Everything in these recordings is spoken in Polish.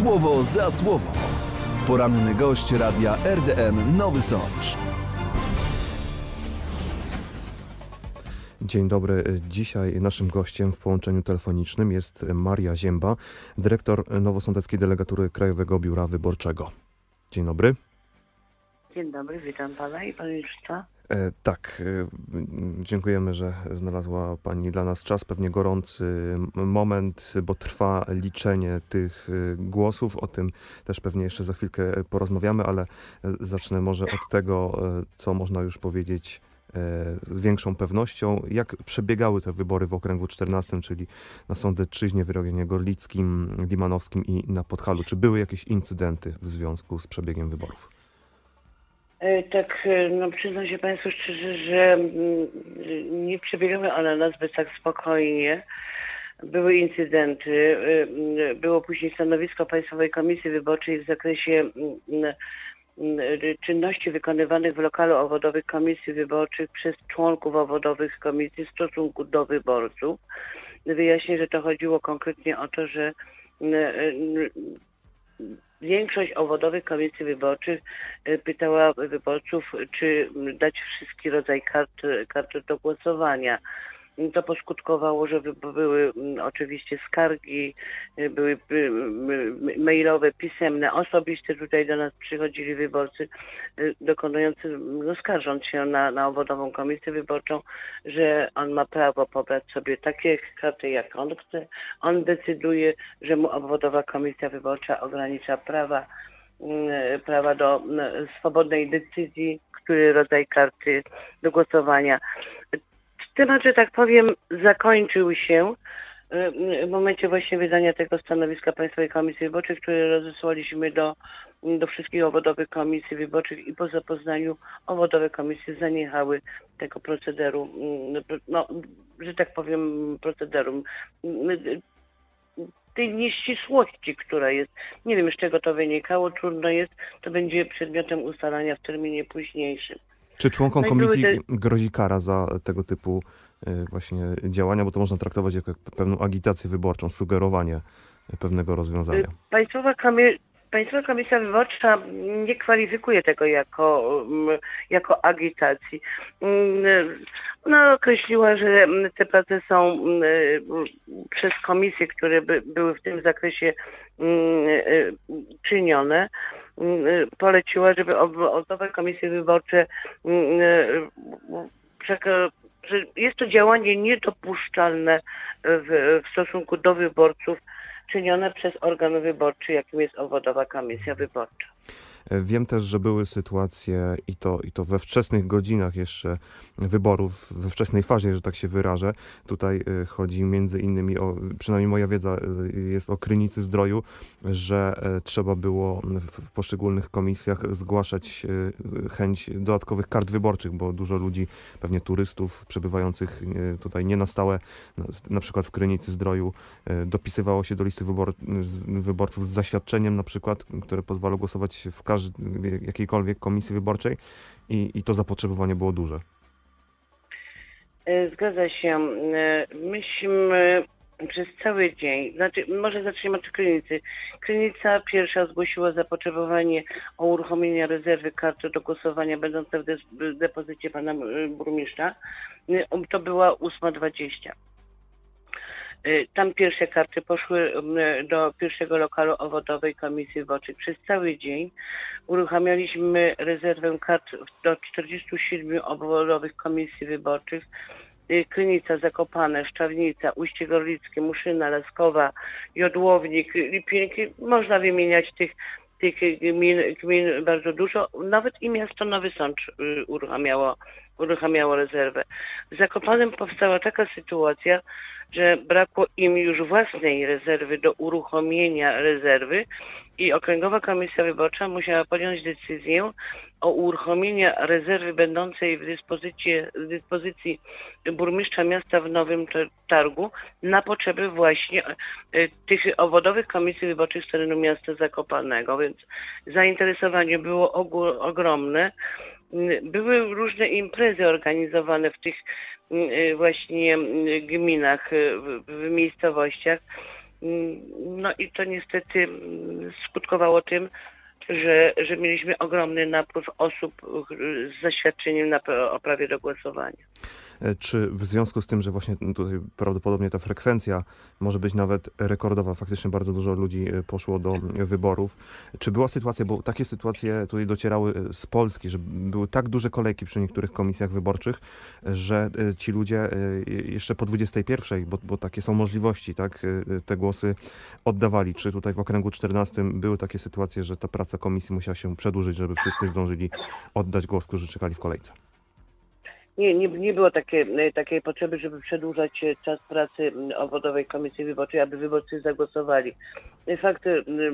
Słowo za słowo. Poranny gość radia RDN Nowy Sącz. Dzień dobry. Dzisiaj naszym gościem w połączeniu telefonicznym jest Maria Ziemba, dyrektor Nowosądeckiej Delegatury Krajowego Biura Wyborczego. Dzień dobry. Dzień dobry, witam pana i państwa. Tak, dziękujemy, że znalazła pani dla nas czas. Pewnie gorący moment, bo trwa liczenie tych głosów. O tym też pewnie jeszcze za chwilkę porozmawiamy, ale zacznę może od tego, co można już powiedzieć z większą pewnością. Jak przebiegały te wybory w okręgu 14, czyli na Sądecczyźnie, w rejonie Gorlickim, Limanowskim i na Podhalu? Czy były jakieś incydenty w związku z przebiegiem wyborów? Tak, no przyznam się państwu szczerze, że nie przebiegały one nazbyt tak spokojnie. Były incydenty, było później stanowisko Państwowej Komisji Wyborczej w zakresie czynności wykonywanych w lokalu obwodowych komisji wyborczych przez członków obwodowych komisji w stosunku do wyborców. Wyjaśnię, że to chodziło konkretnie o to, że większość obwodowych komisji wyborczych pytała wyborców, czy dać wszystki rodzaj kart do głosowania. To poskutkowało, że były oczywiście skargi, były mailowe, pisemne, osobiste. Tutaj do nas przychodzili wyborcy dokonujący, skarżąc się na obwodową komisję wyborczą, że on ma prawo pobrać sobie takie karty, jak on chce. On decyduje, że mu obwodowa komisja wyborcza ogranicza prawa do swobodnej decyzji, który rodzaj karty do głosowania. Temat, że tak powiem, zakończył się w momencie właśnie wydania tego stanowiska Państwowej Komisji Wyborczej, które rozesłaliśmy do wszystkich obwodowych komisji wyborczych i po zapoznaniu obwodowe komisje zaniechały tego procederu, że tak powiem, procederu. Tej nieścisłości, która jest, nie wiem z czego to wynikało, trudno jest, to będzie przedmiotem ustalania w terminie późniejszym. Czy członkom komisji grozi kara za tego typu właśnie działania, bo to można traktować jako pewną agitację wyborczą, sugerowanie pewnego rozwiązania? Państwowa Komisja Wyborcza nie kwalifikuje tego jako agitacji. Ona określiła, że te prace są przez komisje, które były w tym zakresie czynione, poleciła, żeby obwodowe komisje wyborcze, że jest to działanie niedopuszczalne w stosunku do wyborców czynione przez organ wyborczy, jakim jest obwodowa komisja wyborcza. Wiem też, że były sytuacje i to we wczesnych godzinach jeszcze wyborów, we wczesnej fazie, że tak się wyrażę. Tutaj chodzi między innymi o, przynajmniej moja wiedza jest o Krynicy-Zdroju, że trzeba było w poszczególnych komisjach zgłaszać chęć dodatkowych kart wyborczych, bo dużo ludzi, pewnie turystów przebywających tutaj nie na stałe, na przykład w Krynicy-Zdroju, dopisywało się do listy wyborców z zaświadczeniem na przykład, które pozwala głosować w jakiejkolwiek komisji wyborczej i to zapotrzebowanie było duże. Zgadza się. Myśmy przez cały dzień, może zaczniemy od Krynicy. Krynica pierwsza zgłosiła zapotrzebowanie o uruchomienie rezerwy karty do głosowania będące w depozycie pana burmistrza. To była 8:20. Tam pierwsze karty poszły do pierwszego lokalu obwodowej komisji wyborczej. Przez cały dzień uruchamialiśmy rezerwę kart do 47 obwodowych komisji wyborczych. Krynica, Zakopane, Szczawnica, Ujście Gorlickie, Muszyna, Laskowa, Jodłownik, Lipinki. Można wymieniać tych gmin bardzo dużo. Nawet i miasto Nowy Sącz uruchamiało rezerwę. W Zakopanem powstała taka sytuacja, że brakło im już własnej rezerwy do uruchomienia rezerwy i Okręgowa Komisja Wyborcza musiała podjąć decyzję o uruchomieniu rezerwy będącej w dyspozycji burmistrza miasta w Nowym Targu na potrzeby właśnie tych obwodowych komisji wyborczych z terenu miasta Zakopanego, więc zainteresowanie było ogromne. Były różne imprezy organizowane w tych właśnie gminach, w miejscowościach. No i to niestety skutkowało tym, że mieliśmy ogromny napływ osób z zaświadczeniem o prawie do głosowania. Czy w związku z tym, że właśnie tutaj prawdopodobnie ta frekwencja może być nawet rekordowa, faktycznie bardzo dużo ludzi poszło do wyborów, czy była sytuacja, bo takie sytuacje tutaj docierały z Polski, że były tak duże kolejki przy niektórych komisjach wyborczych, że ci ludzie jeszcze po 21, bo takie są możliwości, tak, te głosy oddawali. Czy tutaj w okręgu 14 były takie sytuacje, że ta praca komisji musiała się przedłużyć, żeby wszyscy zdążyli oddać głos, którzy czekali w kolejce? Nie było takiej potrzeby, żeby przedłużać czas pracy obwodowej komisji wyborczej, aby wyborcy zagłosowali. Fakt,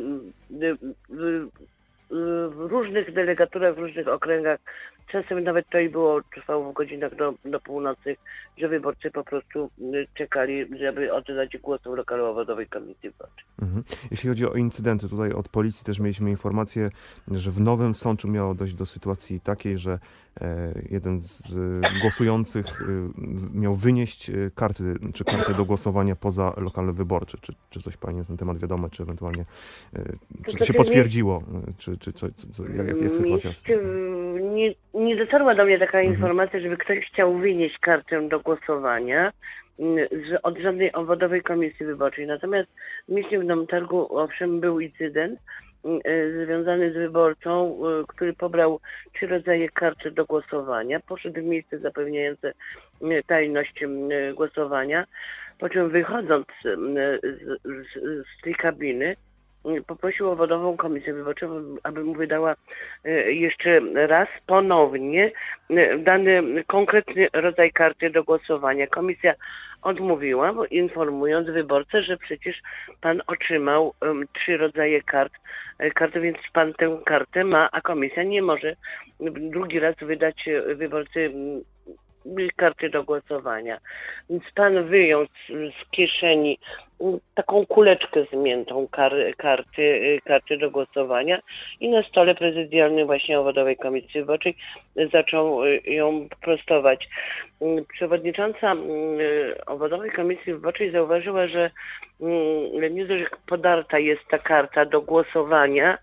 w różnych delegaturach, w różnych okręgach, czasem nawet to i trwało w godzinach do północy, że wyborcy po prostu czekali, żeby oddać głos w lokalu obwodowej komisji wyborczej. Jeśli chodzi o incydenty, tutaj od policji też mieliśmy informację, że w Nowym Sączu miało dojść do sytuacji takiej, że jeden z głosujących miał wynieść kartę do głosowania poza lokal wyborczy. Czy coś pani na ten temat wiadomo, czy ewentualnie czy to się potwierdziło? Jak sytuacja jest? Nie dotarła do mnie taka informacja, żeby ktoś chciał wynieść kartę do głosowania od żadnej obwodowej komisji wyborczej. Natomiast w mieście w Nowym Targu, owszem, był incydent związany z wyborcą, który pobrał 3 rodzaje kart do głosowania, poszedł w miejsce zapewniające tajność głosowania, po czym wychodząc z tej kabiny poprosił obwodową komisję wyborczą, aby mu wydała jeszcze raz ponownie dany konkretny rodzaj karty do głosowania. Komisja odmówiła, informując wyborcę, że przecież pan otrzymał 3 rodzaje karty, więc pan tę kartę ma, a komisja nie może drugi raz wydać wyborcy karty do głosowania. Więc pan wyjął z kieszeni taką kuleczkę zmiętą karty do głosowania i na stole prezydialnym właśnie obwodowej komisji wyborczej zaczął ją prostować. Przewodnicząca obwodowej komisji wyborczej zauważyła, że nie dość, że podarta jest ta karta do głosowania,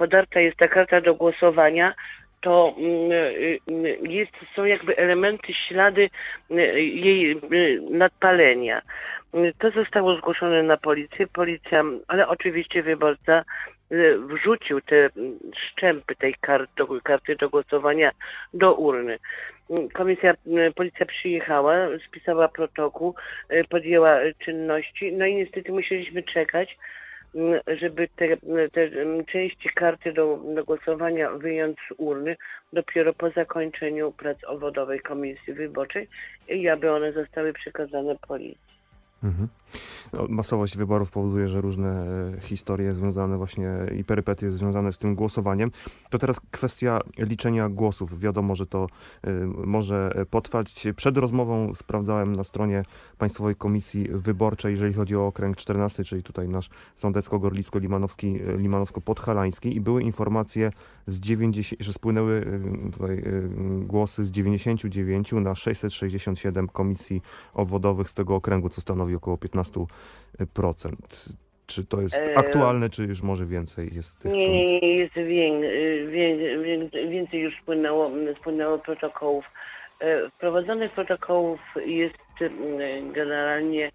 to są jakby elementy, ślady jej nadpalenia. To zostało zgłoszone na policję. Ale oczywiście wyborca wrzucił te szczępy tej karty do głosowania do urny. Policja przyjechała, spisała protokół, podjęła czynności, no i niestety musieliśmy czekać, żeby te części karty do głosowania wyjąć z urny dopiero po zakończeniu prac obwodowej komisji wyborczej i aby one zostały przekazane policji. No, masowość wyborów powoduje, że różne historie związane właśnie i perypetie związane z tym głosowaniem. To teraz kwestia liczenia głosów. Wiadomo, że to może potrwać. Przed rozmową sprawdzałem na stronie Państwowej Komisji Wyborczej, jeżeli chodzi o okręg 14, czyli tutaj nasz Sądecko-Gorlicko-Limanowski, Limanowsko-Podhalański i były informacje że spłynęły tutaj głosy z 99 na 667 komisji obwodowych z tego okręgu, co stanowi około 15%. Czy to jest aktualne, czy już może więcej jest tych komisji? Nie, jest więcej już spłynęło protokołów. Wprowadzonych protokołów jest generalnie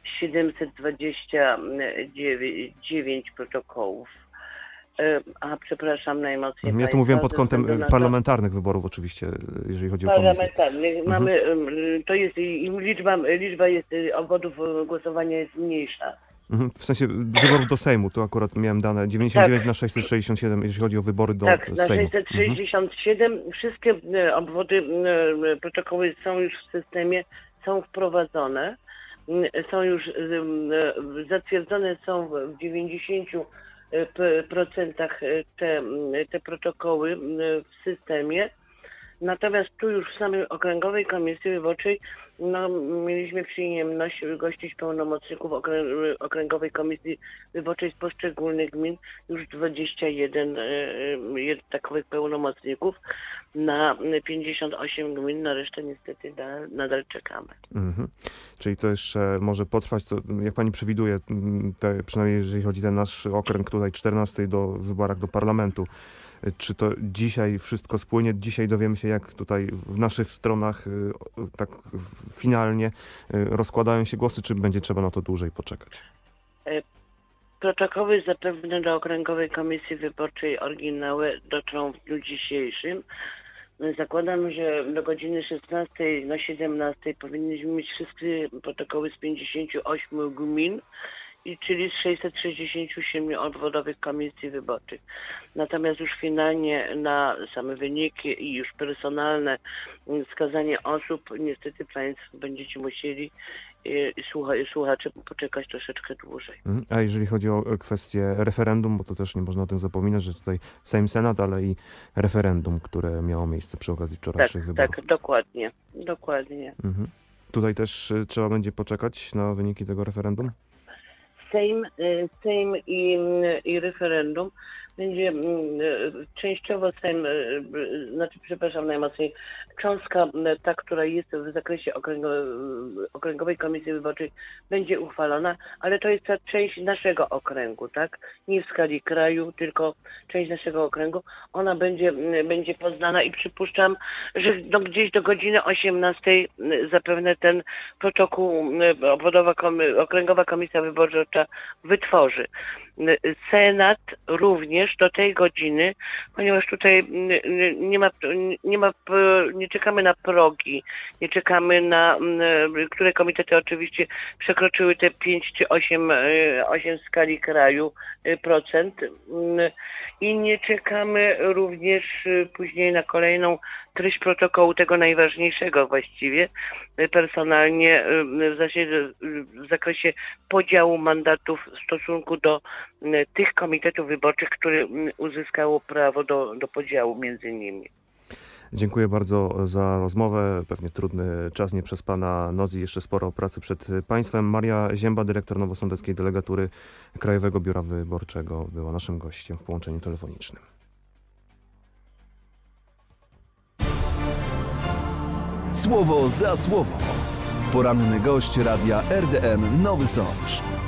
729 protokołów. Przepraszam najmocniej. Ja tu mówiłem pod kątem parlamentarnych wyborów oczywiście, jeżeli chodzi o komisję. Parlamentarnych. To jest liczba obwodów głosowania jest mniejsza. W sensie wyborów do Sejmu, tu akurat miałem dane 99 na 667, jeżeli chodzi o wybory do Sejmu. Na 667 wszystkie obwody, protokoły są już w systemie, są wprowadzone, są już zatwierdzone, są w 90% te protokoły w systemie. Natomiast tu już w samej okręgowej komisji wyborczej No, mieliśmy przyjemność gościć pełnomocników Okręgowej Komisji Wyborczej z poszczególnych gmin, już 21 takowych pełnomocników na 58 gmin, na resztę niestety nadal czekamy. Mhm. Czyli to jeszcze może potrwać, to jak pani przewiduje, przynajmniej jeżeli chodzi o ten nasz okręg tutaj 14 do wyborach do parlamentu, czy to dzisiaj wszystko spłynie? Dzisiaj dowiemy się, jak tutaj w naszych stronach tak finalnie rozkładają się głosy, czy będzie trzeba na to dłużej poczekać? Protokoły zapewne do Okręgowej Komisji Wyborczej oryginały dotrą w dniu dzisiejszym. Zakładam, że do godziny 16 na 17 powinniśmy mieć wszystkie protokoły z 58 gmin, czyli z 667 obwodowych komisji wyborczych. Natomiast już finalnie na same wyniki i już personalne wskazanie osób, niestety państwo będziecie musieli, słuchacze, poczekać troszeczkę dłużej. A jeżeli chodzi o kwestię referendum, bo to też nie można o tym zapominać, że tutaj Sejm, Senat, ale i referendum, które miało miejsce przy okazji wczorajszych wyborów. Tak, dokładnie. Mhm. Tutaj też trzeba będzie poczekać na wyniki tego referendum? Sejm i referendum będzie częściowo Sejm, najmocniej cząstka ta, która jest w zakresie Okręgowej Komisji Wyborczej, będzie uchwalona, ale to jest ta część naszego okręgu, tak? Nie w skali kraju, tylko część naszego okręgu. Ona będzie poznana i przypuszczam, że gdzieś do godziny 18 zapewne ten protokół Okręgowa Komisja Wyborcza wytworzy. Senat również do tej godziny, ponieważ tutaj nie czekamy na progi, nie czekamy na, które komitety oczywiście przekroczyły te 5 czy 8 w skali kraju procent, i nie czekamy również później na kolejną treść protokołu, tego najważniejszego właściwie personalnie w zakresie podziału mandatów w stosunku do tych komitetów wyborczych, które uzyskało prawo do podziału między nimi. Dziękuję bardzo za rozmowę. Pewnie trudny czas, nieprzespana noc i jeszcze sporo pracy przed państwem. Maria Zięba, dyrektor Nowosądeckiej Delegatury Krajowego Biura Wyborczego, była naszym gościem w połączeniu telefonicznym. Słowo za słowo. Poranny gość radia RDN Nowy Sącz.